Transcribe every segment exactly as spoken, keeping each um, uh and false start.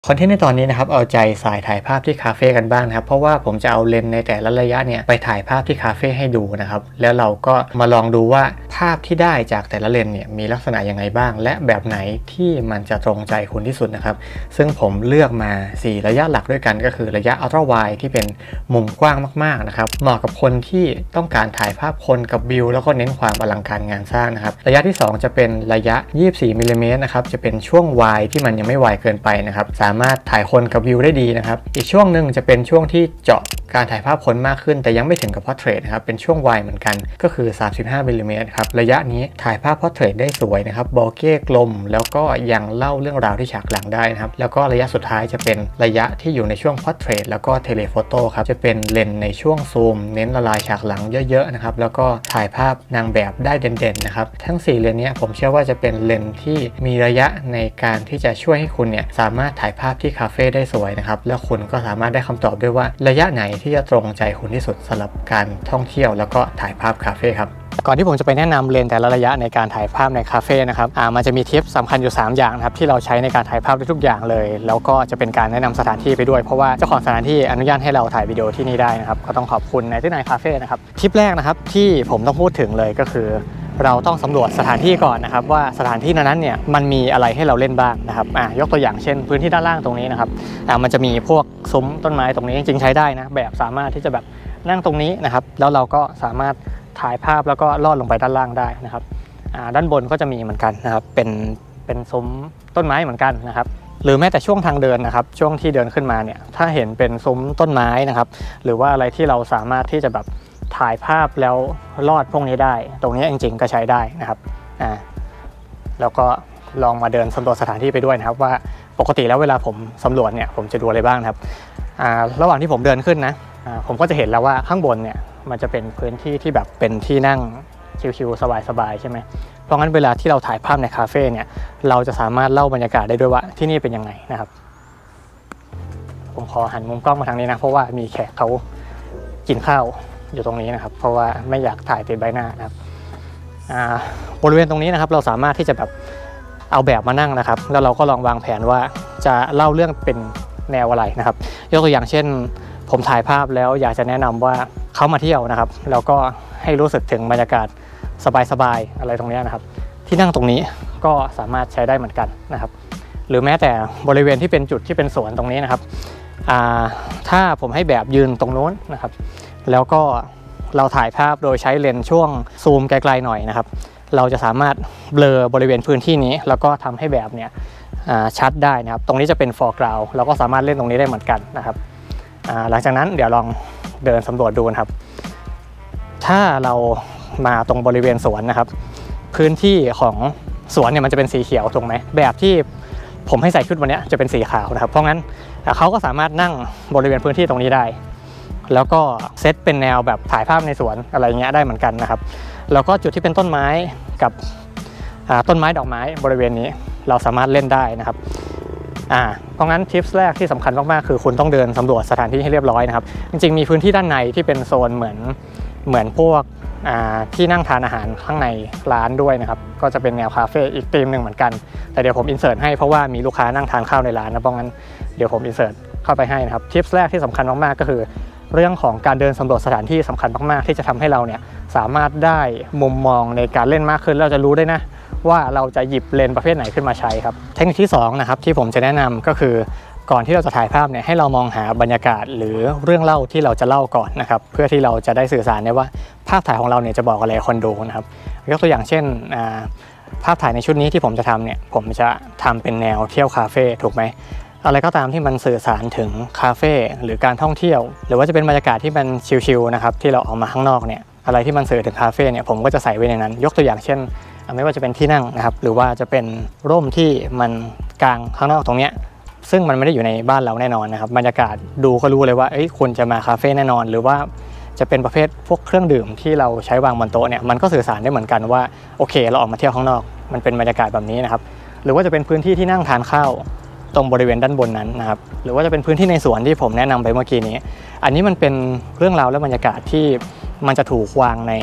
คอนเทนต์ในตอนนี้นะครับเอาใจสายถ่ายภาพที่คาเฟ่กันบ้างนะครับเพราะว่าผมจะเอาเลนส์ในแต่ละระยะเนี่ยไปถ่ายภาพที่คาเฟ่ให้ดูนะครับแล้วเราก็มาลองดูว่าภาพที่ได้จากแต่ละเลนส์เนี่ยมีลักษณะยังไงบ้างและแบบไหนที่มันจะตรงใจคุณที่สุดนะครับซึ่งผมเลือกมาสี่ระยะหลักด้วยกันก็คือระยะอัลตร้าไวด์ที่เป็นมุมกว้างมากๆนะครับเหมาะกับคนที่ต้องการถ่ายภาพคนกับวิวแล้วก็เน้นความอลังการงานสร้างนะครับระยะที่สองจะเป็นระยะยี่สิบสี่มิลลิเมตรนะครับจะเป็นช่วงวายที่มันยังไม่วายเกินไปนะครับสามารถถ่ายคนกับวิวได้ดีนะครับอีกช่วงหนึ่งจะเป็นช่วงที่เจาะการถ่ายภาพคนมากขึ้นแต่ยังไม่ถึงกับพอร์เทรตนะครับเป็นช่วงวายเหมือนกันก็คือสามสิบห้ามิลลิเมตรครับระยะนี้ถ่ายภาพพอร์เทรตได้สวยนะครับบอเก้กลมแล้วก็ยังเล่าเรื่องราวที่ฉากหลังได้นะครับแล้วก็ระยะสุดท้ายจะเป็นระยะที่อยู่ในช่วงพอร์เทรตแล้วก็เทเลโฟโต้ครับจะเป็นเลนส์ในช่วงซูมเน้นละลายฉากหลังเยอะๆนะครับแล้วก็ถ่ายภาพนางแบบได้เด่นๆนะครับทั้งสี่เลนส์นี้ผมเชื่อว่าจะเป็นเลนส์ที่มีระยะในการที่จะช่วยให้คุณเนี่ยสามารถถ่ายภาพที่คาเฟ่ได้สวยนะครับแล้วคุณก็สามารถได้คำตอบด้วยว่าระยะไหนที่จะตรงใจคุณที่สุดสำหรับการท่องเที่ยวแล้วก็ถ่ายภาพคาเฟ่ครับก่อนที่ผมจะไปแนะนำเลนส์แต่ละระยะในการถ่ายภาพในคาเฟ่นะครับอ่ามันจะมีทิปสำคัญอยู่สามอย่างนะครับที่เราใช้ในการถ่ายภาพได้ทุกอย่างเลยแล้วก็จะเป็นการแนะนำสถานที่ไปด้วยเพราะว่าเจ้าของสถานที่อนุญาตให้เราถ่ายวิดีโอที่นี่ได้นะครับก็ต้องขอบคุณในที่ไหนคาเฟ่นะครับทิปแรกนะครับที่ผมต้องพูดถึงเลยก็คือเราต้องสำรวจสถานที่ก่อนนะครับว่าสถานที่นั้นเนี่ยมันมีอะไรให้เราเล่นบ้างนะครับอ่ายกตัวอย่างเช่นพื้นที่ด้านล่างตรงนี้นะครับอ่ามันจะมีพวกซุ้มต้นไม้ตรงนี้จริงๆใช้ได้นะแบบสามารถที่จะแบบนั่งตรงนี้นะครับแล้วเราก็สามารถถ่ายภาพแล้วก็ลอดลงไปด้านล่างได้นะครับอ่าด้านบนก็จะมีเหมือนกันนะครับเป็นเป็นซุ้มต้นไม้เหมือนกันนะครับหรือแม้แต่ช่วงทางเดินนะครับช่วงที่เดินขึ้นมาเนี่ยถ้าเห็นเป็นซุ้มต้นไม้นะครับหรือว่าอะไรที่เราสามารถที่จะแบบถ่ายภาพแล้วลอดพวกนี้ได้ตรงนี้จริงๆก็ใช้ได้นะครับอ่าแล้วก็ลองมาเดินสำรวจสถานที่ไปด้วยนะครับว่าปกติแล้วเวลาผมสำรวจเนี่ยผมจะดูอะไรบ้างนะครับอ่าระหว่างที่ผมเดินขึ้นนะอ่าผมก็จะเห็นแล้วว่าข้างบนเนี่ยมันจะเป็นพื้นที่ที่แบบเป็นที่นั่งชิลๆสบายๆใช่ไหมเพราะงั้นเวลาที่เราถ่ายภาพในคาเฟ่เนี่ยเราจะสามารถเล่าบรรยากาศได้ด้วยว่าที่นี่เป็นยังไงนะครับผมขอหันมุมกล้องมาทางนี้นะเพราะว่ามีแขกเขากินข้าวอยู่ตรงนี้นะครับเพราะว่าไม่อยากถ่ายติดใบหน้านะครับบริเวณตรงนี้นะครับเราสามารถที่จะแบบเอาแบบมานั่งนะครับแล้วเราก็ลองวางแผนว่าจะเล่าเรื่องเป็นแนวอะไรนะครับยกตัวอย่างเช่นผมถ่ายภาพแล้วอยากจะแนะนำว่าเขามาเที่ยวนะครับแล้วก็ให้รู้สึกถึงบรรยากาศสบายๆอะไรตรงนี้นะครับที่นั่งตรงนี้ก็สามารถใช้ได้เหมือนกันนะครับหรือแม้แต่บริเวณที่เป็นจุดที่เป็นสวนตรงนี้นะครับถ้าผมให้แบบยืนตรงโน้นนะครับแล้วก็เราถ่ายภาพโดยใช้เลนส์ช่วงซูมไกลๆหน่อยนะครับเราจะสามารถเบลอบริเวณพื้นที่นี้แล้วก็ทำให้แบบเนี่ยชัดได้นะครับตรงนี้จะเป็น foreground เราก็สามารถเล่นตรงนี้ได้เหมือนกันนะครับหลังจากนั้นเดี๋ยวลองเดินสำรวจดูนะครับถ้าเรามาตรงบริเวณสวนนะครับพื้นที่ของสวนเนี่ยมันจะเป็นสีเขียวถูกไหมแบบที่ผมให้ใส่ชุดวันนี้จะเป็นสีขาวนะครับเพราะงั้นเขาก็สามารถนั่งบริเวณพื้นที่ตรงนี้ได้แล้วก็เซตเป็นแนวแบบถ่ายภาพในสวนอะไรเงี้ยได้เหมือนกันนะครับแล้วก็จุดที่เป็นต้นไม้กับต้นไม้ดอกไม้บริเวณนี้เราสามารถเล่นได้นะครับอ่าเพราะงั้นทิปส์แรกที่สำคัญมากๆคือคุณต้องเดินสำรวจสถานที่ให้เรียบร้อยนะครับจริงๆมีพื้นที่ด้านในที่เป็นโซนเหมือนเหมือนพวกที่นั่งทานอาหารข้างในร้านด้วยนะครับก็จะเป็นแนวคาเฟ่อีกธีมหนึ่งเหมือนกันแต่เดี๋ยวผมอินเสิร์ตให้เพราะว่ามีลูกค้านั่งทานข้าวในร้านนะเพราะงั้นเดี๋ยวผมอินเสิร์ตเข้าไปให้นะครับทิปส์แรกที่สำคัญมากๆก็คือเรื่องของการเดินสำรวจสถานที่สำคัญมากๆที่จะทำให้เราเนี่ยสามารถได้มุมมองในการเล่นมากขึ้นเราจะรู้ได้นะว่าเราจะหยิบเลนส์ประเภทไหนขึ้นมาใช้ครับเทคนิคที่สองนะครับที่ผมจะแนะนำก็คือก่อนที่เราจะถ่ายภาพเนี่ยให้เรามองหาบรรยากาศหรือเรื่องเล่าที่เราจะเล่าก่อนนะครับเพื่อที่เราจะได้สื่อสารได้ว่าภาพถ่ายของเราเนี่ยจะบอกอะไรคนดูนะครับยกตัวอย่างเช่นภาพถ่ายในชุดนี้ที่ผมจะทำเนี่ยผมจะทำเป็นแนวเที่ยวคาเฟ่ถูกไหมอะไรก็ตามที่มันสื่อสารถึงคาเฟ่หรือการท่องเที่ยวหรือว่าจะเป็นบรรยากาศที่มันชิลๆนะครับที่เราออกมาข้างนอกเนี่ยอะไรที่มันสื่อถึงคาเฟ่เนี่ยผมก็จะใส่ไว้ในนั้นยกตัวอย่างเช่นไม่ว่าจะเป็นที่นั่งนะครับหรือว่าจะเป็นร่มที่มันกลางข้างนอกตรงเนี้ยซึ่งมันไม่ได้อยู่ในบ้านเราแน่นอนนะครับบรรยากาศดูก็รู้เลยว่าเอ้ยคุณจะมาคาเฟ่แน่นอนหรือว่าจะเป็นประเภทพวกเครื่องดื่มที่เราใช้วางบนโต๊ะเนี่ยมันก็สื่อสารได้เหมือนกันว่าโอเคเราออกมาเที่ยวข้างนอกมันเป็นบรรยากาศแบบนี้นะครับหรือว่าจะเป็นพื้นที่ที่นั่งทานข้าวตรงบริเวณด้านบนนั้นนะครับหรือว่าจะเป็นพื้นที่ในสวนที่ผมแนะนำไปเมื่อกี้นี้อันนี้มันเป็นเรื่องราวและบรรยากาศที่มันจะถูกวางใน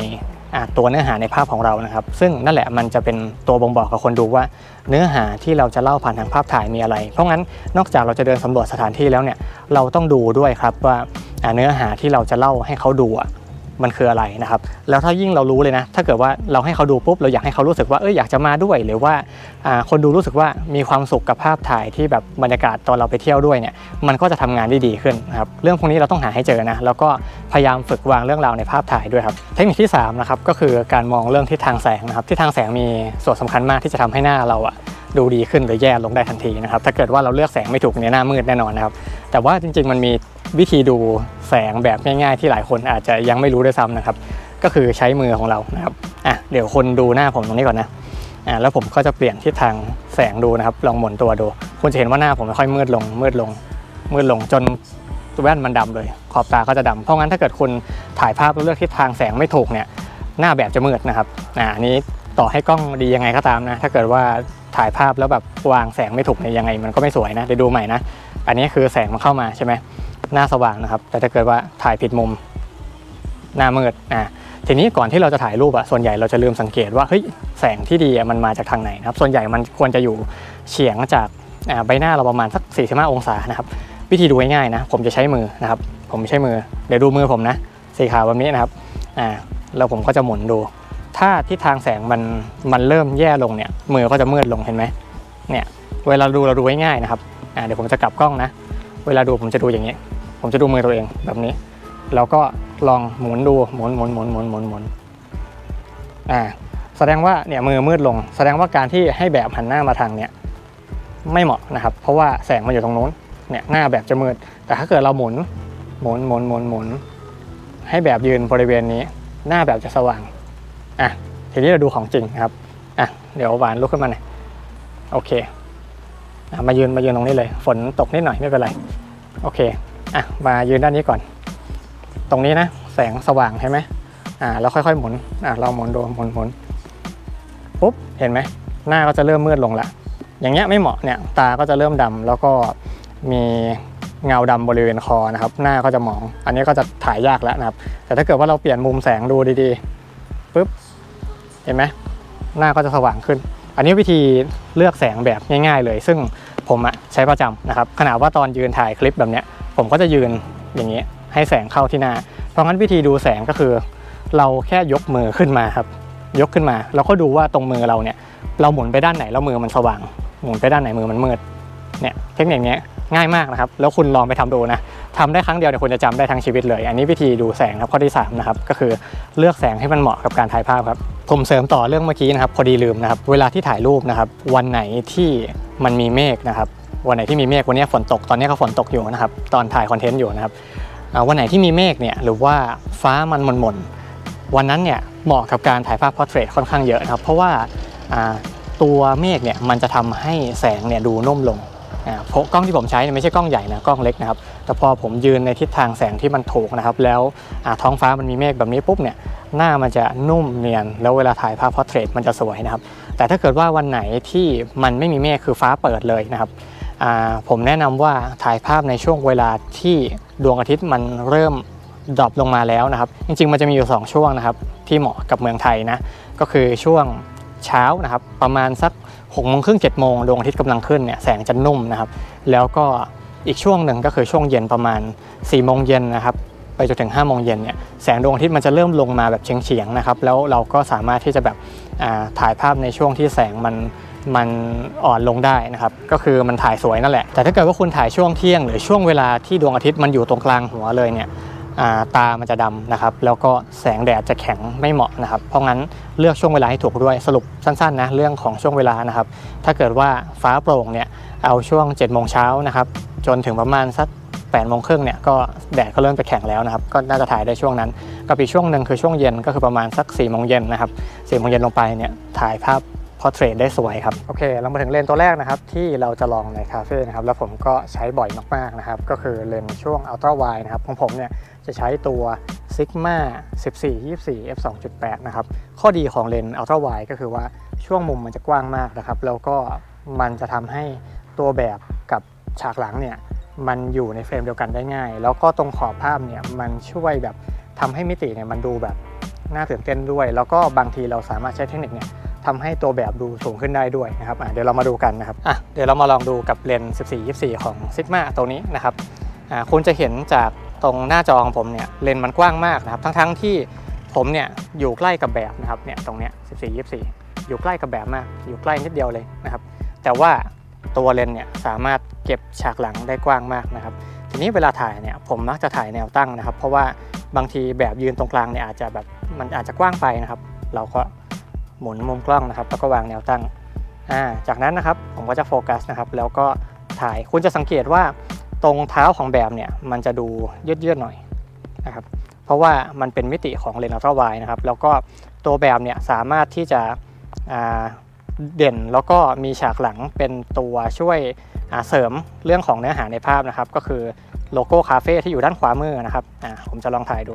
ตัวเนื้อหาในภาพของเรานะครับซึ่งนั่นแหละมันจะเป็นตัวบ่งบอกกับคนดูว่าเนื้อหาที่เราจะเล่าผ่านทางภาพถ่ายมีอะไรเพราะงั้นนอกจากเราจะเดินสำรวจสถานที่แล้วเนี่ยเราต้องดูด้วยครับว่าเนื้อหาที่เราจะเล่าให้เขาดูมันคืออะไรนะครับแล้วถ้ายิ่งเรารู้เลยนะถ้าเกิดว่าเราให้เขาดูปุ๊บเราอยากให้เขารู้สึกว่าเอออยากจะมาด้วยหรือว่าคนดูรู้สึกว่ามีความสุขกับภาพถ่ายที่แบบบรรยากาศตอนเราไปเที่ยวด้วยเนี่ยมันก็จะทำงานได้ดีขึ้นนะครับเรื่องพวกนี้เราต้องหาให้เจอนะแล้วก็พยายามฝึกวางเรื่องราวในภาพถ่ายด้วยครับเทคนิคที่สามนะครับก็คือการมองเรื่องทิศทางแสงนะครับทิศทางแสงมีส่วนสำคัญมากที่จะทำให้หน้าเราอะดูดีขึ้นหรือแย่ลงได้ทันทีนะครับถ้าเกิดว่าเราเลือกแสงไม่ถูกเนี่ยหน้ามืดแน่นอนนะครับแต่ว่าจริงๆมันมีวิธีดูแสงแบบง่ายๆที่หลายคนอาจจะยังไม่รู้ด้วยซ้ำนะครับก็คือใช้มือของเรานะครับอ่ะเดี๋ยวคนดูหน้าผมตรงนี้ก่อนนะอ่ะแล้วผมก็จะเปลี่ยนทิศทางแสงดูนะครับลองหมุนตัวดูคุณจะเห็นว่าหน้าผมค่อยมืดลงมืดลงมืดลงจนแว่นมันดำเลยขอบตาก็จะดำเพราะงั้นถ้าเกิดคุณถ่ายภาพแล้วเลือกทิศทางแสงไม่ถูกเนี่ยหน้าแบบจะมืดนะครับอ่านี้ต่อให้กล้องดียังไงก็ตามนะถ้าเกิดว่าถ่ายภาพแล้วแบบวางแสงไม่ถูกเนี่ยยังไงมันก็ไม่สวยนะเดี๋ยวดูใหม่นะอันนี้คือแสงมันเข้ามาใช่ไหมหน้าสว่างนะครับแต่ถ้าเกิดว่าถ่ายผิดมุมหน้ามืดอ่ะทีนี้ก่อนที่เราจะถ่ายรูปอะส่วนใหญ่เราจะลืมสังเกตว่าเฮ้ยแสงที่ดีมันมาจากทางไหนนะครับส่วนใหญ่มันควรจะอยู่เฉียงจากใบหน้าเราประมาณสักสี่สิบห้าองศานะครับวิธีดูง่ายๆนะผมจะใช้มือนะครับผมใช้มือเดี๋ยวดูมือผมนะสีขาวแบบนี้นะครับอ่าแล้วผมก็จะหมุนดูถ้าทิศทางแสงมันมันเริ่มแย่ลงเนี่ยมือก็จะมืดลงเห็นไหมเนี่ยเวลาดูเราดูง่ายๆนะครับอ่าเดี๋ยวผมจะกลับกล้องนะเวลาดูผมจะดูอย่างนี้ผมจะดูมือตัวเองแบบนี้แล้วก็ลองหมุนดูหมุนหมุนหมุนหมุนหมุนหมุนอ่าแสดงว่าเนี่ยมือมืดลงแสดงว่าการที่ให้แบบหันหน้ามาทางเนี่ยไม่เหมาะนะครับเพราะว่าแสงมันอยู่ตรงนู้นเนี่ยหน้าแบบจะมืดแต่ถ้าเกิดเราหมุนหมุนหมุนหมุนหมุนให้แบบยืนบริเวณนี้หน้าแบบจะสว่างอ่ะทีนี้เราดูของจริงครับอ่ะเดี๋ยวหวานลุกขึ้นมาหน่อยโอเคมายืนมายืนตรงนี้เลยฝนตกนิดหน่อยไม่เป็นไรโอเคอ่ะมายืนด้านนี้ก่อนตรงนี้นะแสงสว่างใช่ไหมอ่าแล้วค่อยๆหมุนอ่ะเราหมุนดูหมุนหมุนปุ๊บเห็นไหมหน้าก็จะเริ่มมืดลงละอย่างเงี้ยไม่เหมาะเนี่ยตาก็จะเริ่มดำแล้วก็มีเงาดำบริเวณคอนะครับหน้าก็จะหมองอันนี้ก็จะถ่ายยากแล้วนะครับแต่ถ้าเกิดว่าเราเปลี่ยนมุมแสงดูดีๆปุ๊บเห็นไหมหน้าก็จะสว่างขึ้นอันนี้วิธีเลือกแสงแบบง่ายๆเลยซึ่งผมอะใช้ประจำนะครับขณะว่าตอนยืนถ่ายคลิปแบบเนี้ยผมก็จะยืนอย่างนี้ให้แสงเข้าที่หน้าเพราะงั้นวิธีดูแสงก็คือเราแค่ยกมือขึ้นมาครับยกขึ้นมาแล้วก็ดูว่าตรงมือเราเนี่ยเราหมุนไปด้านไหนแล้วมือมันสว่างหมุนไปด้านไหนมือมันมืดเนี่ยเทคนิคนี้ง่ายมากนะครับแล้วคุณลองไปทำดูนะทำได้ครั้งเดียวเดี๋ยวคุณจะจำได้ทั้งชีวิตเลยอันนี้วิธีดูแสงครับข้อที่สามนะครับก็คือเลือกแสงให้มันเหมาะกับการถ่ายภาพครับผมเสริมต่อเรื่องเมื่อกี้นะครับพอดีลืมนะครับเวลาที่ถ่ายรูปนะครับวันไหนที่มันมีเมฆนะครับวันไหนที่มีเมฆวันนี้ฝนตกตอนนี้ก็ฝนตกอยู่นะครับตอนถ่ายคอนเทนต์อยู่นะครับวันไหนที่มีเมฆเนี่ยหรือว่าฟ้ามันหม่นๆวันนั้นเนี่ยเหมาะกับการถ่ายภาพพอร์เทรตค่อนข้างเยอะนะครับเพราะว่าตัวเมฆเนี่ยมันจะทำให้แสงเนี่ยดูนุ่มลงเพราะกล้องที่ผมใช้ไม่ใช่กล้องใหญ่นะกล้องเล็กนะครับแต่พอผมยืนในทิศทางแสงที่มันถูกนะครับแล้วท้องฟ้ามันมีเมฆแบบนี้ปุ๊บเนี่ยหน้ามันจะนุ่มเนียนแล้วเวลาถ่ายภาพพอร์เทรตมันจะสวยนะครับแต่ถ้าเกิดว่าวันไหนที่มันไม่มีเมฆคือฟ้าเปิดเลยนะครับผมแนะนำว่าถ่ายภาพในช่วงเวลาที่ดวงอาทิตย์มันเริ่มดรอปลงมาแล้วนะครับจริงๆมันจะมีอยู่สองช่วงนะครับที่เหมาะกับเมืองไทยนะก็คือช่วงเช้านะครับประมาณสักหกโมงครึ่งเจ็ดโมงดวงอาทิตย์กำลังขึ้นเนี่ยแสงจะนุ่มนะครับแล้วก็อีกช่วงหนึ่งก็คือช่วงเย็นประมาณสี่โมงเย็นนะครับไปจนถึงห้าโมงเย็นเนี่ยแสงดวงอาทิตย์มันจะเริ่มลงมาแบบเฉียงๆนะครับแล้วเราก็สามารถที่จะแบบถ่ายภาพในช่วงที่แสงมันมันอ่อนลงได้นะครับก็คือมันถ่ายสวยนั่นแหละแต่ถ้าเกิดว่าคุณถ่ายช่วงเที่ยงหรือช่วงเวลาที่ดวงอาทิตย์มันอยู่ตรงกลางหัวเลยเนี่ยตามันจะดำนะครับแล้วก็แสงแดดจะแข็งไม่เหมาะนะครับเพราะงั้นเลือกช่วงเวลาให้ถูกด้วยสรุปสั้นๆนะเรื่องของช่วงเวลานะครับถ้าเกิดว่าฟ้าโปร่งเนี่ยเอาช่วงเจ็ดโมงเช้านะครับจนถึงประมาณสักแปดโมงครึ่งเนี่ยก็แดดก็เริ่มจะแข็งแล้วนะครับก็น่าจะถ่ายได้ช่วงนั้นกับอีกช่วงหนึ่งคือช่วงเย็นก็คือประมาณสักสี่โมงเย็นนะครับสี่โมงเย็นลงไปเนี่ยถ่ายภาพพอร์เทรตได้สวยครับโอเคเรามาถึงเลนส์ตัวแรกนะครับที่เราจะลองในคาเฟ่นะครับแล้วผมก็ใช้บ่อยมากๆนะครับก็คือเลนส์ช่วงอัลตร้าไวด์นะครับของผมเนี่ยจะใช้ตัว Sigma สิบสี่ ยี่สิบสี่ เอฟ สองจุดแปด นะครับข้อดีของเลนส์อัลตร้าไวด์ก็คือว่าช่วงมุมมันจะกว้างมากนะครับแล้วก็มันจะทำให้ตัวแบบกับฉากหลังเนี่ยมันอยู่ในเฟรมเดียวกันได้ง่ายแล้วก็ตรงขอบภาพเนี่ยมันช่วยแบบทำให้มิติเนี่ยมันดูแบบน่าตื่นเต้นด้วยแล้วก็บางทีเราสามารถใช้เทคนิคเนี่ยทำให้ตัวแบบดูสูงขึ้นได้ด้วยนะครับเดี๋ยวเรามาดูกันนะครับอ่ะเดี๋ยวเรามาลองดูกับเลนส์ สิบสี่ ยี่สิบสี่ ของ Sigma ตัวนี้นะครับอ่าคุณจะเห็นจากตรงหน้าจอของผมเนี่ยเลนส์มันกว้างมากนะครับทั้งๆที่ผมเนี่ยอยู่ใกล้กับแบบนะครับเนี่ยตรงเนี้ย สิบสี่ ยี่สิบสี่ อยู่ใกล้กับแบบมากอยู่ใกล้นิดเดียวเลยนะครับแต่ว่าตัวเลนส์เนี่ยสามารถเก็บฉากหลังได้กว้างมากนะครับทีนี้เวลาถ่ายเนี่ยผมมักจะถ่ายแนวตั้งนะครับเพราะว่าบางทีแบบยืนตรงกลางเนี่ยอาจจะแบบมันอาจจะกว้างไปนะครับเราก็หมุนมุมกล้องนะครับแล้วก็วางแนวตั้งอ่าจากนั้นนะครับผมก็จะโฟกัสนะครับแล้วก็ถ่ายคุณจะสังเกตว่าตรงเท้าของแบบเนี่ยมันจะดูยืดๆหน่อยนะครับเพราะว่ามันเป็นมิติของเลนส์อัลตร้าไวด์นะครับแล้วก็ตัวแบบเนี่ยสามารถที่จะเด่นแล้วก็มีฉากหลังเป็นตัวช่วยเสริมเรื่องของเนื้อหาในภาพนะครับก็คือโลโก้คาเฟ่ที่อยู่ด้านขวามือนะครับอ่าผมจะลองถ่ายดู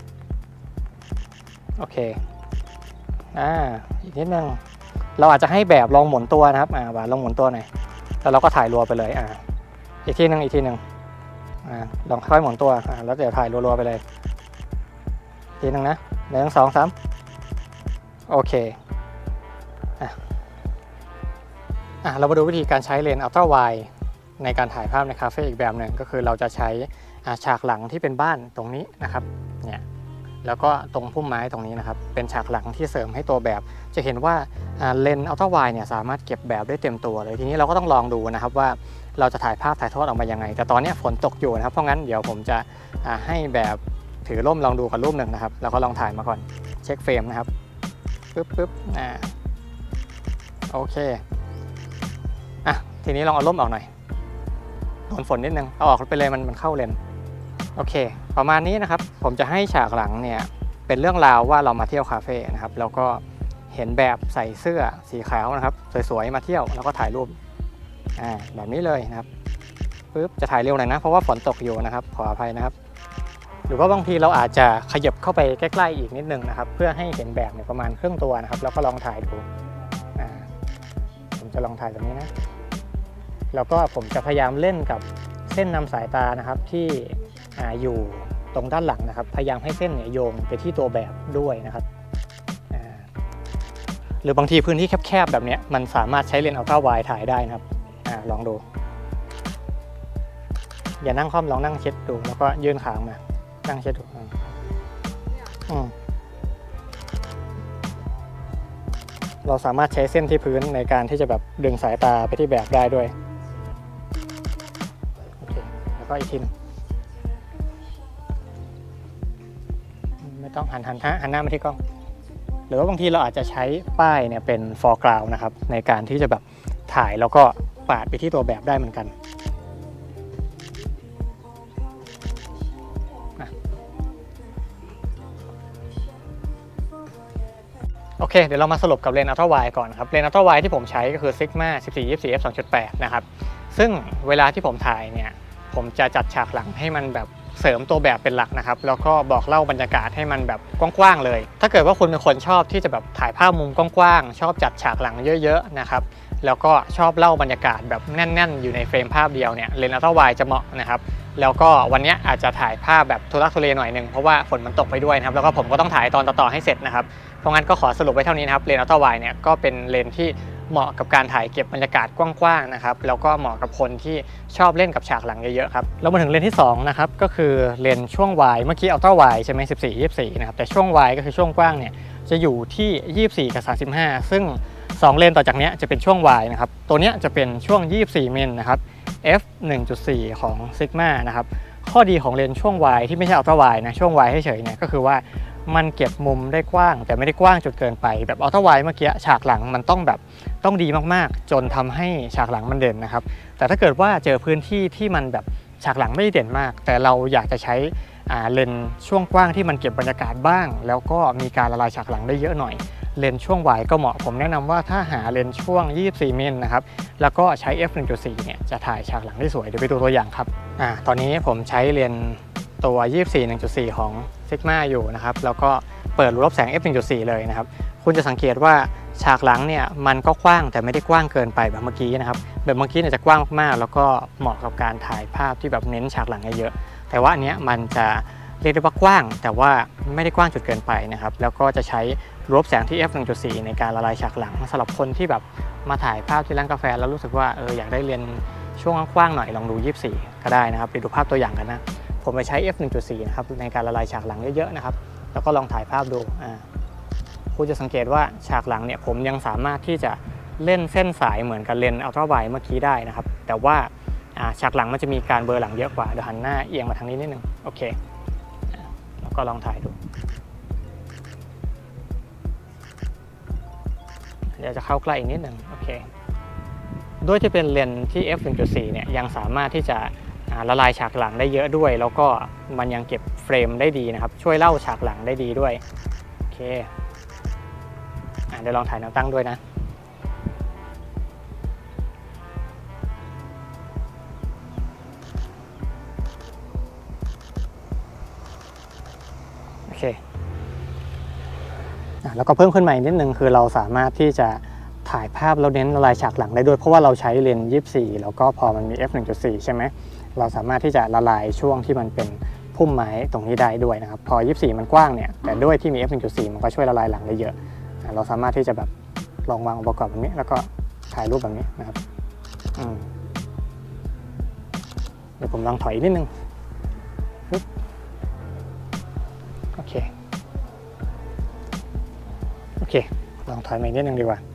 โอเคอ่าอีกนิดนึงเราอาจจะให้แบบลองหมุนตัวนะครับอ่าว่าลองหมุนตัวหน่อยแล้วเราก็ถ่ายรัวไปเลยอ่าอีกทีนึงอีกทีนึงอ่าลองค่อยหมุนตัวอ่าแล้วเดี๋ยวถ่ายรัวๆไปเลยอีกทีนึงนะหนึ่งสองสามโอเคอ่ะอ่ะเรามาดูวิธีการใช้เลนส์อัลตร้าไวด์ในการถ่ายภาพในคาเฟ่อีกแบบหนึ่งก็คือเราจะใช้ฉากหลังที่เป็นบ้านตรงนี้นะครับเนี่ยแล้วก็ตรงพุ่มไม้ตรงนี้นะครับเป็นฉากหลังที่เสริมให้ตัวแบบจะเห็นว่าเลนส์อัลตร้าไวด์เนี่ยสามารถเก็บแบบได้เต็มตัวเลยทีนี้เราก็ต้องลองดูนะครับว่าเราจะถ่ายภาพถ่ายทอดออกมายังไงแต่ตอนนี้ฝนตกอยู่นะครับเพราะงั้นเดี๋ยวผมจะให้แบบถือร่มลองดูกับรูปหนึ่งนะครับแล้วก็ลองถ่ายมาก่อนเช็คเฟรมนะครับปึ๊บปึ๊บอ่าโอเคอ่ะทีนี้ลองเอาร่มออกหน่อยโดนฝนนิดนึงเอาออกไปเลยมันมันเข้าเลนโอเคประมาณนี้นะครับผมจะให้ฉากหลังเนี่ยเป็นเรื่องราวว่าเรามาเที่ยวคาเฟ่นะครับแล้วก็เห็นแบบใส่เสื้อสีขาวนะครับสวยๆมาเที่ยวแล้วก็ถ่ายรูปอ่าแบบนี้เลยนะครับปึ๊บจะถ่ายเร็วหน่อยนะเพราะว่าฝนตกอยู่นะครับขออภัยนะครับหรือว่าบางทีเราอาจจะขยับเข้าไปใกล้ๆอีกนิดนึงนะครับเพื่อให้เห็นแบบเนี่ยประมาณครึ่งตัวนะครับแล้วก็ลองถ่ายดูอ่าผมจะลองถ่ายแบบนี้นะแล้วก็ผมจะพยายามเล่นกับเส้นนำสายตานะครับที่อยู่ตรงด้านหลังนะครับพยายามให้เส้นเนี่ยโยงไปที่ตัวแบบด้วยนะครับหรือบางทีพื้นที่แคบๆแบบนี้มันสามารถใช้เลนส์อัลตร้าไวด์ถ่ายได้นะครับอลองดูอย่านั่งคล่อมลองนั่งเช็ดดูแล้วก็ยื่นขามานั่งเช็ดดูอืมเราสามารถใช้เส้นที่พื้นในการที่จะแบบดึงสายตาไปที่แบบได้ด้วยโอเคแล้วก็อีกทีไม่ต้องหันหันหันหน้ามาที่กล้องหรือว่าบางทีเราอาจจะใช้ป้ายเนี่ยเป็น foreground นะครับในการที่จะแบบถ่ายแล้วก็ปาดไปที่ตัวแบบได้เหมือนกันโอเคเดี๋ยวเรามาสรุปกับเลนส์อัลตร้าไวด์ก่อนครับเลนส์อัลตร้าไวด์ที่ผมใช้ก็คือ Sigma สิบสี่ ยี่สิบสี่ เอฟ สองจุดแปด นะครับซึ่งเวลาที่ผมถ่ายเนี่ยผมจะจัดฉากหลังให้มันแบบเสริมตัวแบบเป็นหลักนะครับแล้วก็บอกเล่าบรรยากาศให้มันแบบกว้างๆเลยถ้าเกิดว่าคุณเป็นคนชอบที่จะแบบถ่ายภาพมุมกว้างๆชอบจัดฉากหลังเยอะๆนะครับแล้วก็ชอบเล่าบรรยากาศแบบแน่นๆอยู่ในเฟรมภาพเดียวเนี่ยเลนส์อัลตร้าไวด์จะเหมาะนะครับแล้วก็วันนี้อาจจะถ่ายภาพแบบทุลักทุเลหน่อยนึงเพราะว่าฝนมันตกไปด้วยนะครับแล้วก็ผมก็ต้องถ่ายตอนต่อๆให้เสร็จนะครับเพราะงั้นก็ขอสรุปไว้เท่านี้นะครับเลนส์อัลตร้าไวด์เนี่ยก็เป็นเลนส์ที่เหมาะกับการถ่ายเก็บบรรยากาศกว้างๆนะครับแล้วก็เหมาะกับคนที่ชอบเล่นกับฉากหลังเยอะๆครับแล้วมาถึงเลนส์ที่สองนะครับก็คือเลนส์ช่วงวายเมื่อกี้อัลตร้าไวด์ใช่ไหมสิบสี่ ยี่สิบสี่นะครับแต่ช่วงวายก็คือช่วงกว้างเนี่ยจะอยู่ที่ยี่สิบสี่กับสามสิบห้าซึ่งสองเลนต่อจากนี้จะเป็นช่วง Y นะครับตัวนี้จะเป็นช่วงยี่สิบสี่มิลนะครับ เอฟ หนึ่งจุดสี่ ของ Sigma นะครับข้อดีของเลนช่วง Y ที่ไม่ใช่ Ultra Wide นะช่วง Y เฉยๆเนี่ยก็คือว่ามันเก็บมุมได้กว้างแต่ไม่ได้กว้างจนเกินไปแบบ Ultra Wide เมื่อกี้ฉากหลังมันต้องแบบต้องดีมากๆจนทำให้ฉากหลังมันเด่นนะครับแต่ถ้าเกิดว่าเจอพื้นที่ที่มันแบบฉากหลังไม่เด่นมากแต่เราอยากจะใช้เลนช่วงกว้างที่มันเก็บบรรยากาศบ้างแล้วก็มีการละลายฉากหลังได้เยอะหน่อยเลนช่วง Y ก็เหมาะผมแนะนำว่าถ้าหาเลนช่วงยี่สิบสี่มิลนะครับแล้วก็ใช้ เอฟ หนึ่งจุดสี่ เนี่ยจะถ่ายฉากหลังได้สวยเดี๋ยวไปดูตัวอย่างครับอ่าตอนนี้ผมใช้เลนตัว ยี่สิบสี่ หนึ่งจุดสี่ ของ Sigma อยู่นะครับแล้วก็เปิดรูรับแสง เอฟ หนึ่งจุดสี่ เลยนะครับคุณจะสังเกตว่าฉากหลังเนี่ยมันก็กว้างแต่ไม่ได้กว้างเกินไปแบบเมื่อกี้นะครับแบบเมื่อกี้เนี่ยจะกว้างมากๆแล้วก็เหมาะกับการถ่ายภาพที่แบบเน้นฉากหลังเยอะๆแต่ว่าอันเนี้ยมันจะเรียกได้ว่ากว้างแต่ว่าไม่ได้กว้างจนเกินไปนะครับแล้วก็จะใช้รูปแสงที่ เอฟ หนึ่งจุดสี่ ในการละลายฉากหลังสำหรับคนที่แบบมาถ่ายภาพที่ร้านกาแฟแล้วรู้สึกว่าเอออยากได้เลนส์ช่วงกว้างหน่อยลองดูยี่สิบสี่ก็ได้นะครับไปดูภาพตัวอย่างกันนะผมไปใช้ เอฟ หนึ่งจุดสี่ นะครับในการละลายฉากหลังเยอะๆนะครับแล้วก็ลองถ่ายภาพดูอ่าคุณจะสังเกตว่าฉากหลังเนี่ยผมยังสามารถที่จะเล่นเส้นสายเหมือนกับเลนส์อัลตร้าไวด์เมื่อกี้ได้นะครับแต่ว่าฉากหลังมันจะมีการเบลอหลังเยอะกว่าเดี๋ยวหันหน้าเอียงมาทางนี้นิดนึงโอเคแล้วก็ลองถ่ายดูเดี๋ยวจะเข้าใกล้อีกนิดนึงโอเคด้วยที่เป็นเลนส์ที่ เอฟ หนึ่งจุดสี่ เนี่ยยังสามารถที่จะละลายฉากหลังได้เยอะด้วยแล้วก็มันยังเก็บเฟรมได้ดีนะครับช่วยเล่าฉากหลังได้ดีด้วยโอเคเดี๋ยวลองถ่ายแนวตั้งด้วยนะโอเคแล้วก็เพิ่มขึ้นมาอีกนิดนึงคือเราสามารถที่จะถ่ายภาพแล้วเน้นละลายฉากหลังได้ด้วยเพราะว่าเราใช้เลนส์ยี่สิบสี่แล้วก็พอมันมี เอฟ หนึ่งจุดสี่ ใช่ไหมเราสามารถที่จะละลายช่วงที่มันเป็นพุ่มไม้ตรงนี้ได้ด้วยนะครับพอยี่สิบสี่มันกว้างเนี่ยแต่ด้วยที่มี เอฟ หนึ่งจุดสี่ มันก็ช่วยละลายหลังได้เยอะเราสามารถที่จะแบบลองวางองค์ประกอบแบบนี้แล้วก็ถ่ายรูปแบบนี้นะครับอืมเดี๋ยวผมลองถอยนิดนึงโอเคโอเคลองถอยมาอีกนิดนึงดีกว่า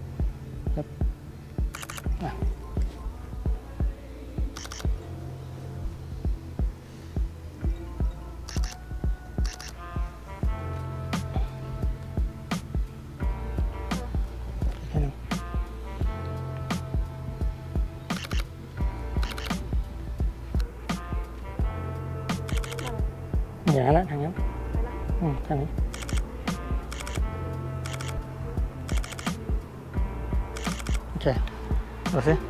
อย่างนั้นแหละทางนั้นอืมทางนี้โอเคดูสิ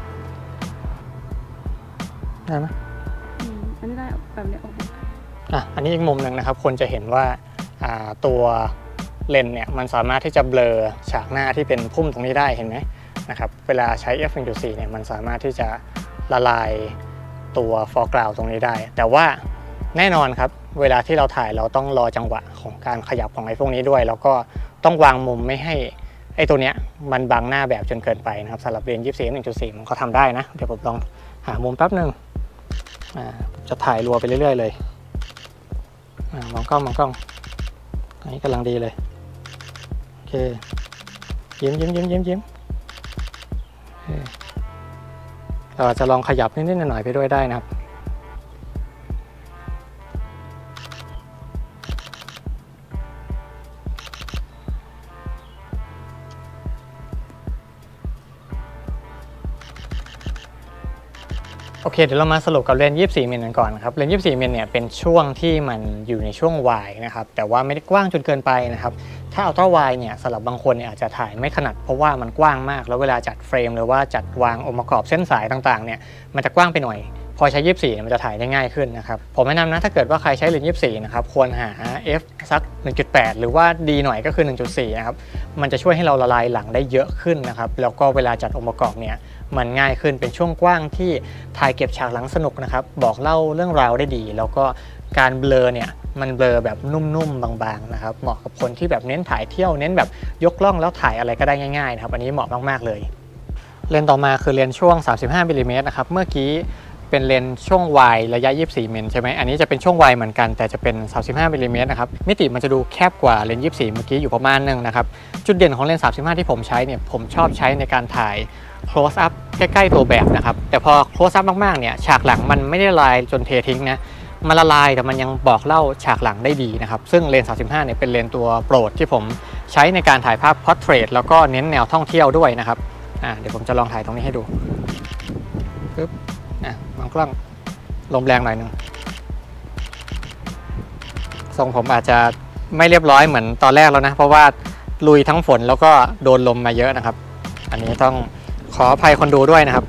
ได้ไหมอืมอันนี้ได้แบบนี้อ่ะอันนี้อีกมุมหนึ่งนะครับคนจะเห็นว่าอ่าตัวเลนส์เนี่ยมันสามารถที่จะเบลอฉากหน้าที่เป็นพุ่มตรงนี้ได้เห็นไหมนะครับเวลาใช้ เอฟ หนึ่งจุดสี่ เนี่ยมันสามารถที่จะละลายตัว foreground ตรงนี้ได้แต่ว่าแน่นอนครับเวลาที่เราถ่ายเราต้องรอจังหวะของการขยับของไอ้พวกนี้ด้วยแล้วก็ต้องวางมุมไม่ให้ไอ้ตัวเนี้ยมันบังหน้าแบบจนเกินไปนะครับสำหรับเลนส์ ยี่สิบสี่ หนึ่งจุดสี่ มันก็ทำได้นะเดี๋ยวผมลองหามุมแป๊บนึงอ่าจะถ่ายรัวไปเรื่อยๆเลยอ่ามองกล้องมองกล้องอันนี้กำลังดีเลยโอเคยิ้มยิ้มยิ้มยิ้มยิ้มเราจะลองขยับนิดๆหน่อยๆไปด้วยได้นะครับโอเคเดี๋ยวเรามาสรุปกับเลนส์ยี่สิบสี่มิลกันก่อนนะครับเลนส์ยี่สิบสี่มิลเนี่ยเป็นช่วงที่มันอยู่ในช่วงวายนะครับแต่ว่าไม่ได้กว้างจนเกินไปนะครับถ้าอัลตร้าไวด์เนี่ยสำหรับบางคนเนี่ยอาจจะถ่ายไม่ถนัดเพราะว่ามันกว้างมากแล้วเวลาจัดเฟรมหรือว่าจัดวางองค์ประกอบเส้นสายต่างๆเนี่ยมันจะกว้างไปหน่อยพอใช้ยี่สิบสี่มันจะถ่ายได้ง่ายขึ้นนะครับผมแนะนำนะถ้าเกิดว่าใครใช้เลนส์ยี่สิบสี่นะครับควรหา F สัก หนึ่งจุดแปด หรือว่าดีหน่อยก็คือ หนึ่งจุดสี่ นะครับมันจะช่วยให้เราละลายหลังได้เยอะขึ้นนะครับแล้วก็เวลาจัดองค์ประกอบเนี่ยมันง่ายขึ้นเป็นช่วงกว้างที่ถ่ายเก็บฉากหลังสนุกนะครับบอกเล่าเรื่องราวได้ดีแล้วก็การเบลอเนี่ยมันเบลอแบบนุ่มๆบางๆนะครับเหมาะกับคนที่แบบเน้นถ่ายเที่ยวเน้นแบบยกกล้องแล้วถ่ายอะไรก็ได้ง่ายๆนะครับอันนี้เหมาะมากๆเลยเลนส์ต่อมาคือเลนส์ช่วงสามสิบห้ามิลลิเมตรนะครับเมื่อกี้เป็นเลนส์ช่วงวายระยะยี่สิบสี่มิลใช่ไหมอันนี้จะเป็นช่วงวายเหมือนกันแต่จะเป็นสามสิบห้ามิลลิเมตรนะครับมิติมันจะดูแคบกว่าเลนส์ยี่สิบสี่เมื่อกี้อยู่ประมาณนึงนะครับจุดเด่นของเลนส์สามสิบห้าที่ผมใช้เนี่ยผมชอบใช้ในการถ่าย close up ใกล้ๆตัวแบบนะครับแต่พอ close up มากๆเนี่ยฉากหลังมันไม่ได้ละลายจนเททิ้งนะมันละลายแต่มันยังบอกเล่าฉากหลังได้ดีนะครับซึ่งเลนส์สามสิบห้าเนี่ยเป็นเลนส์ตัวโปรดที่ผมใช้ในการถ่ายภาพ portrait แล้วก็เน้นแนวท่องเที่ยวด้วยนะครับอ่าเดี๋ยวผมจะลองถ่ายตรงนี้ให้ดูปึ๊บอ่ะวางกล้องลมแรงหน่อยนึงทรงผมอาจจะไม่เรียบร้อยเหมือนตอนแรกแล้วนะเพราะว่าลุยทั้งฝนแล้วก็โดนลมมาเยอะนะครับอันนี้ต้องขออภัยคนดูด้วยนะครับ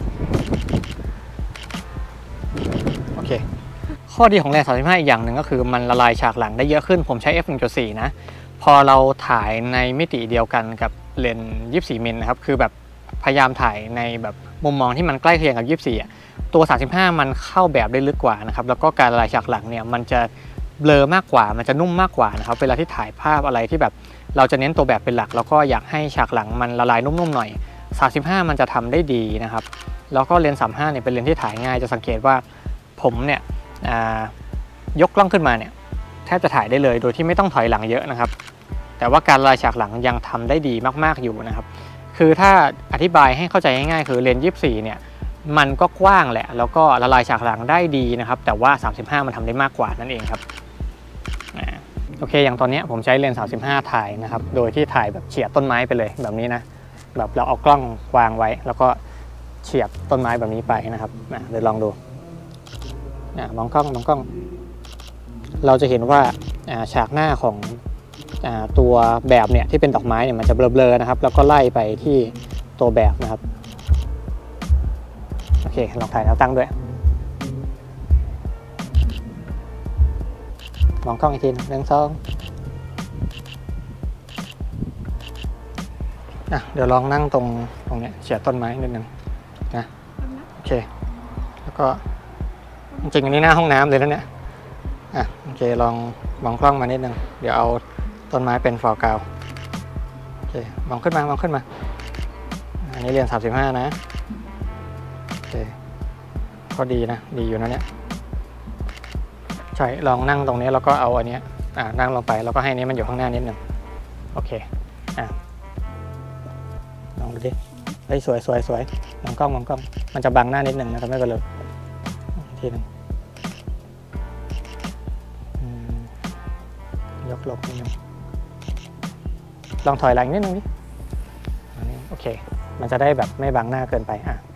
โอเคข้อดีของเลนส์สามสิบห้าอีกอย่างหนึ่งก็คือมันละลายฉากหลังได้เยอะขึ้นผมใช้ เอฟ หนึ่งจุดสี่ นะพอเราถ่ายในมิติเดียวกันกับเลนส์ยี่สิบสี่มิลนะครับคือแบบพยายามถ่ายในแบบมุมมองที่มันใกล้เคียงกับยี่สิบสี่ตัวสามสิบห้ามันเข้าแบบได้ลึกกว่านะครับแล้วก็การละลายฉากหลังเนี่ยมันจะเบลอมากกว่ามันจะนุ่มมากกว่านะครับเวลาที่ถ่ายภาพอะไรที่แบบเราจะเน้นตัวแบบเป็นหลักแล้วก็อยากให้ฉากหลังมันละลายนุ่มๆหน่อยสามสิบห้ามันจะทำได้ดีนะครับแล้วก็เลนส์สามสิบห้าเนี่ยเป็นเลนส์ที่ถ่ายง่ายจะสังเกตว่าผมเนี่ยยกกล้องขึ้นมาเนี่ยแทบจะถ่ายได้เลยโดยที่ไม่ต้องถอยหลังเยอะนะครับแต่ว่าการละลายฉากหลังยังทำได้ดีมากๆอยู่นะครับคือถ้าอธิบายให้เข้าใจง่ายๆคือเลนส์ยี่สิบสี่เนี่ยมันก็กว้างแหละแล้วก็ละลายฉากหลังได้ดีนะครับแต่ว่าสามสิบห้ามันทำได้มากกว่านั่นเองครับโอเคอย่างตอนนี้ผมใช้เลนส์สามสิบห้าถ่ายนะครับโดยที่ถ่ายแบบเฉียดต้นไม้ไปเลยแบบนี้นะแบบเราเอากล้องวางไว้แล้วก็เฉียดต้นไม้แบบนี้ไปนะครับเดี๋ยวลองดูมองกล้องมองกล้องเราจะเห็นว่าฉากหน้าของตัวแบบเนี่ยที่เป็นดอกไม้เนี่ยมันจะเบลอๆนะครับแล้วก็ไล่ไปที่ตัวแบบนะครับโอเคลองถ่ายแนวตั้งด้วยมองกล้องอีกทีหนึ่งสองอ่ะเดี๋ยวลองนั่งตรงตรงนี้เฉียดต้นไม้นิดนึงนะโอเคแล้วก็จริงๆอันนี้หน้าห้องน้ำเลยนะเนี่ยอ่ะโอเคลองมองกล้องมานิดนึงเดี๋ยวเอาต้นไม้เป็นฟอร์กราวด์โอเคมองขึ้นมามองขึ้นมาอันนี้เรียนสามสิบห้านะโอเคก็ดีนะดีอยู่นะเนี่ยใช่ลองนั่งตรงนี้แล้วก็เอาอันนี้อ่านั่งลงไปแล้วก็ให้นี้มันอยู่ข้างหน้านิดนึงโอเคอ่ะลองดูดิเฮ้ยสวยสวยสวยมองกล้องมองกล้องมันจะบังหน้านิดนึงนะทำให้กันเลยทีนึงยกหลบนิดนึงลองถอยหลังนิดนึงดิโอเคมันจะได้แบบไม่บังหน้าเกินไปอ่ะ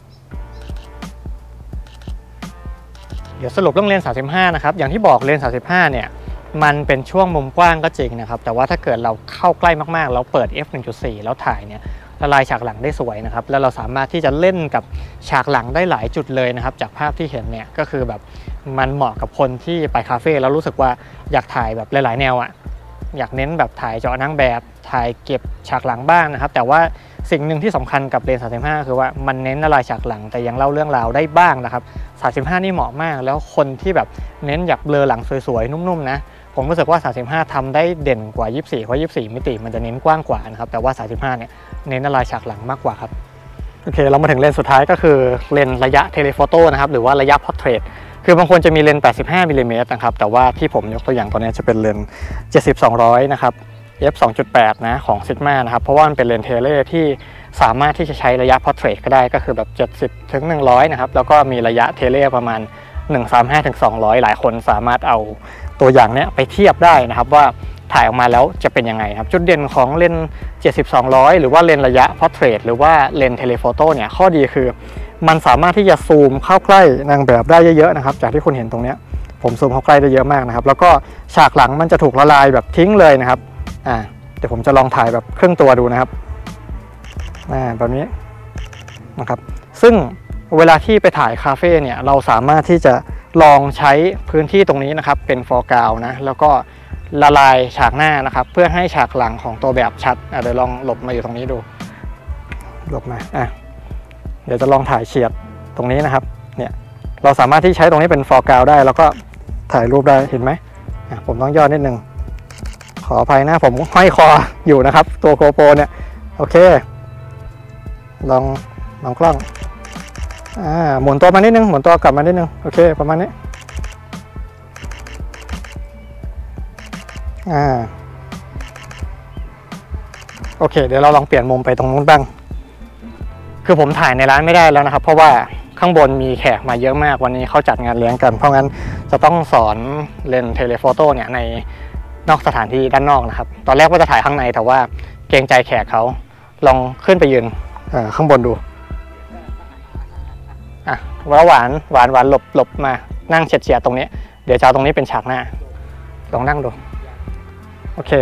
เดี๋ยวสรุปเรื่องเลนส์สามสิบห้านะครับอย่างที่บอกเลนส์สามสิบห้าเนี่ยมันเป็นช่วงมุมกว้างก็จริงนะครับแต่ว่าถ้าเกิดเราเข้าใกล้มากๆเราเปิด เอฟ หนึ่งจุดสี่ แล้วถ่ายเนี่ยละลายฉากหลังได้สวยนะครับแล้วเราสามารถที่จะเล่นกับฉากหลังได้หลายจุดเลยนะครับจากภาพที่เห็นเนี่ยก็คือแบบมันเหมาะกับคนที่ไปคาเฟ่แล้วรู้สึกว่าอยากถ่ายแบบหลายๆแนวอ่ะอยากเน้นแบบถ่ายเจาะนั่งแบบถ่ายเก็บฉากหลังบ้างนะครับแต่ว่าสิ่งหนึ่งที่สำคัญกับเลนส์สามสิบห้าคือว่ามันเน้นละลายฉากหลังแต่ยังเล่าเรื่องราวได้บ้างนะครับสามสิบห้านี่เหมาะมากแล้วคนที่แบบเน้นอยากเบลอหลังสวยๆนุ่มๆนะผมรู้สึกว่าสามสิบห้าทำได้เด่นกว่ายี่สิบสี่เพราะยี่สิบสี่มิติมันจะเน้นกว้างกว่านะครับแต่ว่าสามสิบห้าเนี่ยเน้นละลายฉากหลังมากกว่าครับโอเคเรามาถึงเลนส์สุดท้ายก็คือเลนส์ระยะเทเลโฟโต้นะครับหรือว่าระยะพอร์เทรตคือบางคนจะมีเลนส์แปดสิบห้ามิลลิเมตรนะครับแต่ว่าที่ผมยกตัวอย่างตัวนี้จะเป็นเลนส์เจ็ดสิบ สองร้อยนะครับ เอฟ สองจุดแปด นะของ Sigma นะครับเพราะว่ามันเป็นเลนส์เทเลที่สามารถที่จะใช้ระยะพอร์เทรตก็ได้ก็คือแบบเจ็ดสิบถึงหนึ่งร้อยนะครับแล้วก็มีระยะเทเลประมาณหนึ่งร้อยสามสิบห้าถึงสองร้อยหลายคนสามารถเอาตัวอย่างเนี้ยไปเทียบได้นะครับว่าถ่ายออกมาแล้วจะเป็นยังไงครับจุดเด่นของเลนส์เจ็ดสิบ สองร้อยหรือว่าเลนส์ระยะพอร์เทรตหรือว่าเลนส์เทเลโฟโต้เนี่ยข้อดีคือมันสามารถที่จะซูมเข้าใกล้นางแบบได้เยอะๆนะครับจากที่คุณเห็นตรงเนี้ยผมซูมเข้าใกล้ได้เยอะมากนะครับแล้วก็ฉากหลังมันจะถูกละลายแบบทิ้งเลยนะครับอ่าเดี๋ยวผมจะลองถ่ายแบบครึ่งตัวดูนะครับอ่าแบบนี้นะครับซึ่งเวลาที่ไปถ่ายคาเฟ่เนี่ยเราสามารถที่จะลองใช้พื้นที่ตรงนี้นะครับเป็นฟอร์กราวด์นะแล้วก็ละลายฉากหน้านะครับเพื่อให้ฉากหลังของตัวแบบชัดอ่ะเดี๋ยวลองหลบมาอยู่ตรงนี้ดูหลบมาอ่ะเดี๋ยวจะลองถ่ายเฉียดตรงนี้นะครับเนี่ยเราสามารถที่ใช้ตรงนี้เป็นฟอร์กราวด์ได้แล้วก็ถ่ายรูปได้เห็นไหมอ่ะผมต้องย่อนิดนึงขออภัยนะผมห้อยคออยู่นะครับตัวโกโปรเนี่ยโอเคลองลองกล้องอ่าหมุนตัวมานิดนึงหมุนตัวกลับมานิดนึงโอเคประมาณนี้อ่าโอเคเดี๋ยวเราลองเปลี่ยนมุมไปตรงนู้นบ้างคือผมถ่ายในร้านไม่ได้แล้วนะครับเพราะว่าข้างบนมีแขกมาเยอะมากวันนี้เขาจัดงานเลี้ยงกันเพราะงั้นจะต้องสอนเลนส์เทเลโฟโต้เนี่ยในนอกสถานที่ด้านนอกนะครับตอนแรกว่าจะถ่ายข้างในแต่ว่าเกรงใจแขกเขาลองขึ้นไปยืนข้างบนดูอ่ะว่าหวานหวานหวานหลบหลบมานั่งเฉียดเฉียดตรงนี้เดี๋ยวจะเอาตรงนี้เป็นฉากหน้าลองนั่งดูโอเค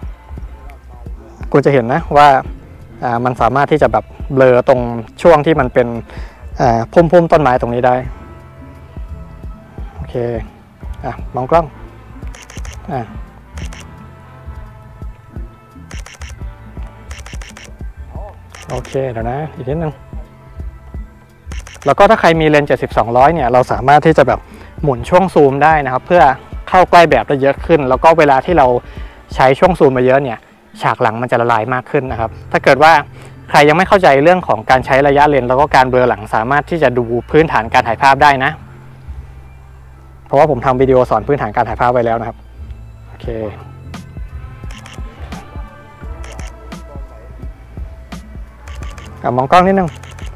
คุณจะเห็นนะว่าอ่ามันสามารถที่จะแบบเบลอตรงช่วงที่มันเป็นอ่าพุ่มพุ่มต้นไม้ตรงนี้ได้โอเคอ่ะมองกล้องอ่ะโอเคเดี๋ยวนะอีกนิดนึงแล้วก็ถ้าใครมีเลนส์เจ็ดสิบ สองร้อยเนี่ยเราสามารถที่จะแบบหมุนช่วงซูมได้นะครับเพื่อเข้าใกล้แบบได้เยอะขึ้นแล้วก็เวลาที่เราใช้ช่วงซูมมาเยอะเนี่ยฉากหลังมันจะละลายมากขึ้นนะครับถ้าเกิดว่าใครยังไม่เข้าใจเรื่องของการใช้ระยะเลนส์แล้วก็การเบลอหลังสามารถที่จะดูพื้นฐานการถ่ายภาพได้นะเพราะว่าผมทำวิดีโอสอนพื้นฐานการถ่ายภาพไว้แล้วนะครับโอเคมองกล้องนิดนึง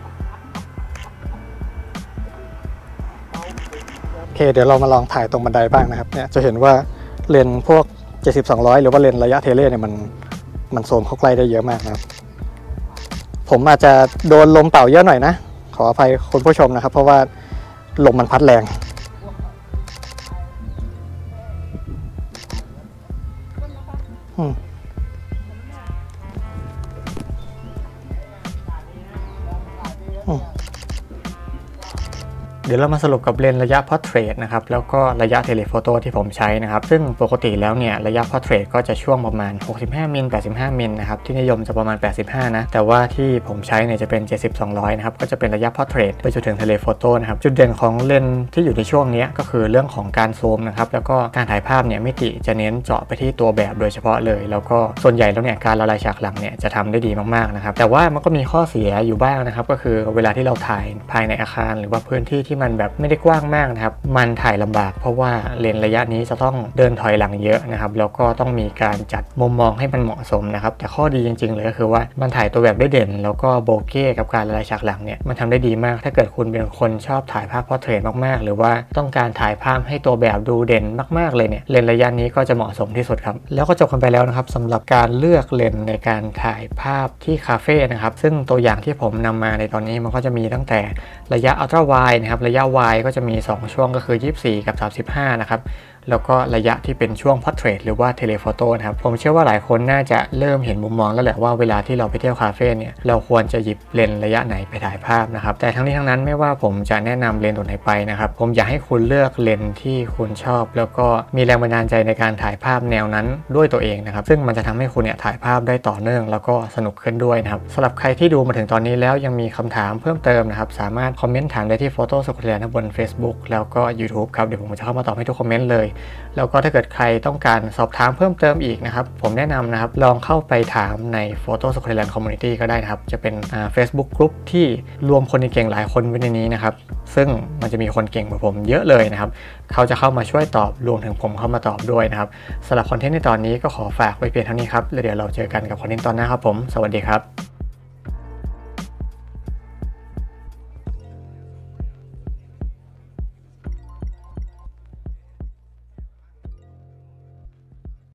โอเคเดี๋ยวเรามาลองถ่ายตรงบันไดบ้างนะครับเนี่ยจะเห็นว่าเลนส์พวกเจ็ดสิบ สองร้อยหรือว่าเลนส์ระยะเทเลเนี่ยมันมันโซมเข้าใกล้ได้เยอะมากนะครับผมอาจจะโดนลมเป่าเยอะหน่อยนะขออภัยคุณผู้ชมนะครับเพราะว่าลมมันพัดแรงอืมอืมเดี๋ยวเรามาสรุปกับเลนส์ระยะ Portrait นะครับแล้วก็ระยะ Telephoto ที่ผมใช้นะครับซึ่งปกติแล้วเนี่ยระยะ Portrait ก็จะช่วงประมาณหกสิบห้ามิล แปดสิบห้ามิลนะครับที่นิยมจะประมาณแปดสิบห้านะแต่ว่าที่ผมใช้เนี่ยจะเป็นเจ็ดสิบ สองร้อยนะครับก็จะเป็นระยะ Portrait ไปจนถึง Telephoto นะครับจุดเด่นของเลนส์ที่อยู่ในช่วงนี้ก็คือเรื่องของการซูมนะครับแล้วก็การถ่ายภาพเนี่ยมิติจะเน้นเจาะไปที่ตัวแบบโดยเฉพาะเลยแล้วก็ส่วนใหญ่แล้วเนี่ยการละลายฉากหลังเนี่ยจะทำได้ดีมากๆนะครับแต่ว่ามันก็มีข้อเสียอยู่บ้างนะครับก็คือเวลาที่เราถ่ายภายในอาคารหรือว่าพื้นที่ที่มันแบบไม่ได้กว้างมากนะครับมันถ่ายลำบากเพราะว่าเลนส์ระยะนี้จะต้องเดินถอยหลังเยอะนะครับแล้วก็ต้องมีการจัดมุมมองให้มันเหมาะสมนะครับแต่ข้อดีจริงๆเลยก็คือว่ามันถ่ายตัวแบบได้เด่นแล้วก็โบเก้กับการละลายฉากหลังเนี่ยมันทำได้ดีมากถ้าเกิดคุณเป็นคนชอบถ่ายภาพพอร์เทรตมากๆหรือว่าต้องการถ่ายภาพให้ตัวแบบดูเด่นมากๆเลยเนี่ยเลนส์ระยะนี้ก็จะเหมาะสมที่สุดครับแล้วก็จบกันไปแล้วนะครับสำหรับการเลือกเลนส์ในการถ่ายภาพที่คาเฟ่นะครับซึ่งตัวอย่างที่ผมนำมาในตอนนี้มันก็จะมีตั้งแต่ระยะอัลตร้าไวด์นะครับระยะไวด์ก็จะมีสองช่วงก็คือยี่สิบสี่กับสามสิบห้านะครับแล้วก็ระยะที่เป็นช่วง Portrait หรือว่า Telephoto นะครับผมเชื่อว่าหลายคนน่าจะเริ่มเห็นมุมมองแล้วแหละว่าเวลาที่เราไปเที่ยวคาเฟ่เนี่ยเราควรจะหยิบเลนส์ระยะไหนไปถ่ายภาพนะครับแต่ทั้งนี้ทั้งนั้นไม่ว่าผมจะแนะนำเลนส์ตัวไหนไปนะครับผมอยากให้คุณเลือกเลนส์ที่คุณชอบแล้วก็มีแรงบันดาลใจในการถ่ายภาพแนวนั้นด้วยตัวเองนะครับซึ่งมันจะทำให้คุณเนี่ยถ่ายภาพได้ต่อเนื่องแล้วก็สนุกขึ้นด้วยนะครับสำหรับใครที่ดูมาถึงตอนนี้แล้วยังมีคำถามเพิ่มเติมนะครับสามารถคอมเมนต์ถามได้ที่ Photo Square บน Facebook แล้วก็ YouTube ครับเดี๋ยวผมจะเข้ามาตอบให้ทุกคอมเมนต์เลยแล้วก็ถ้าเกิดใครต้องการสอบถามเพิ่มเติมอีกนะครับผมแนะนำนะครับลองเข้าไปถามใน Photo Square Community ก็ได้นะครับจะเป็นอ่า Facebook Group ที่รวมคนเก่งหลายคนไว้ในนี้นะครับซึ่งมันจะมีคนเก่งกว่าผมเยอะเลยนะครับเขาจะเข้ามาช่วยตอบรวมถึงผมเข้ามาตอบด้วยนะครับสำหรับคอนเทนต์ในตอนนี้ก็ขอฝากไว้เพียงเท่านี้ครับแล้วเดี๋ยวเราเจอกันกับคอนเทนต์ตอนหน้าครับผมสวัสดีครับ